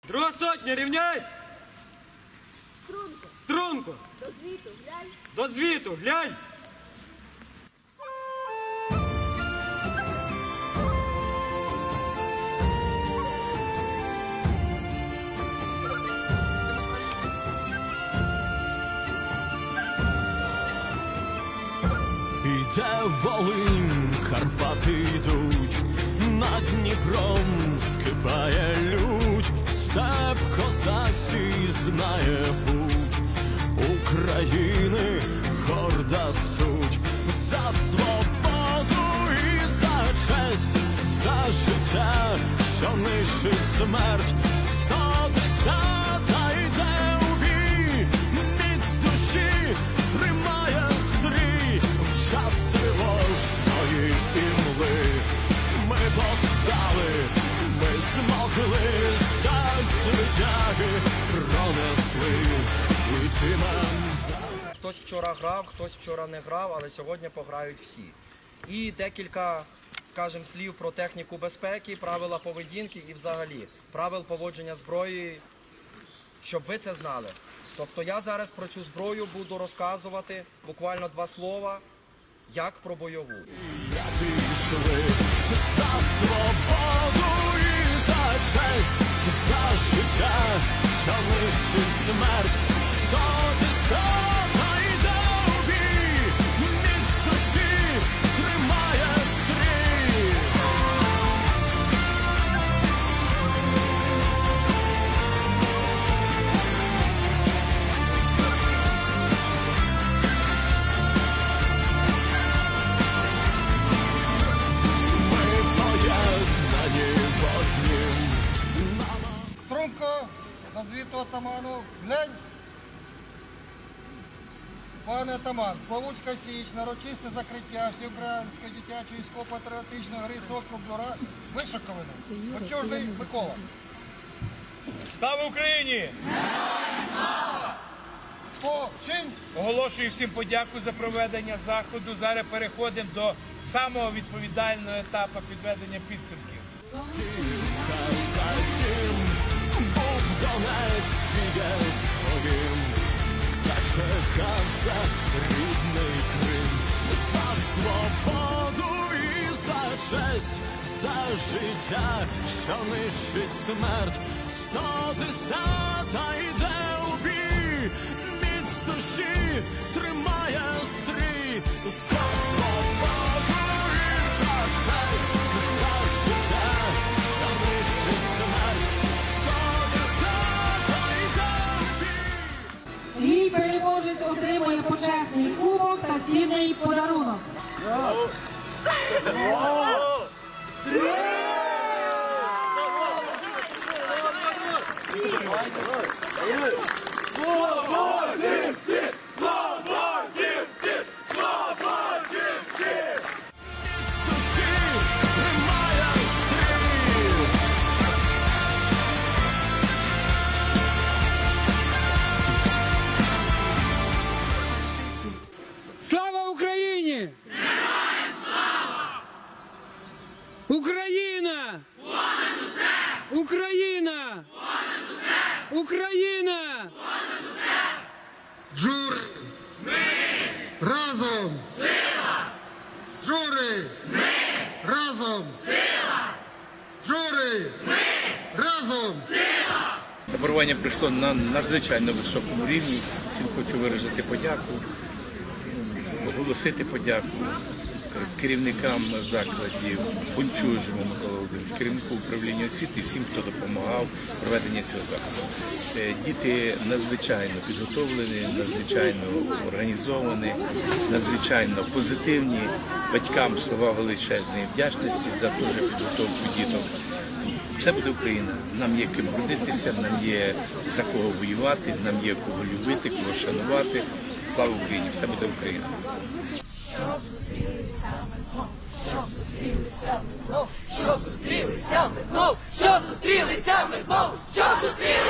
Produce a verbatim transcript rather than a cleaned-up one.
Друга сотня, рівняйсь! Струнко. Струнко! До звіту, глянь. До звіту, глянь! Іде Волинь, Карпати йдуть, над Дніпром скипає лють, степ козацький знає путь, України горда суть, за свободу і за честь, за життя, що нищить смерть, сто десята йде у бій, міць душі тримає стрій, в час тривожної імли ми постали, ми змогли, стать звитяги пронесли, і ті нам дали. Хтось вчора грав, хтось вчора не грав, але сьогодні пограють всі. І декілька, скажімо, слів про техніку безпеки, правила поведінки і взагалі правил поводження зброї, щоб ви це знали. Тобто я зараз про цю зброю буду розказувати буквально два слова, як про бойову. Я пішли за свободу і за честь, за життя, що нищить смерть, сто десята йде у бій, міць душі тримає стрій. Струнко, до звіту атаману, глянь. Пане атаман, Славутська Січ, нарочисте закриття всеукраїнської дитячої військово-патріотичної гри «Сокол Бюра» Вишиковини. Очужний Микола. Слава Україні! Починь! Оголошую всім подяку за проведення заходу. Зараз переходимо до самого відповідального етапу підведення підсумків. За тим був Донецький своїм, зачекався рідний Крим, за свободу і за честь, за життя, що нищить смерть, сто десята йде у бій, міць душі тримає стрій, за свободу і за честь, за життя, що нищить смерть, сто десята йде у бій. Мій переможець отримує почесний кубок та цінний подарунок. Міць душі тримає стрій. Слава Україні! Героям слава! Україна! Понад усе! Україна! Понад усе! Україна! Понад усе! Джури! Ми! Разом! Сила! Джури! Ми! Разом! Сила! Джури! Ми! Разом! Таборування прийшло на надзвичайно високому рівні. Всім хочу виразити подяку, оголосити подяку керівникам закладів, Бунчужому Миколі Володимировичу, керівнику управління освіти і всім, хто допомагав в проведенні цього заходу. Діти надзвичайно підготовлені, надзвичайно організовані, надзвичайно позитивні. Батькам слова величезної вдячності за ту же підготовку діток. Все буде Україна. Нам є ким гордитися, нам є за кого воювати, нам є кого любити, кого шанувати. Слава Україні! Все буде Україна! Що зустрілися ми знов, що зустрілися ми знов, що зустрілися ми знов, що зустрілися ми знов, що зустрілися.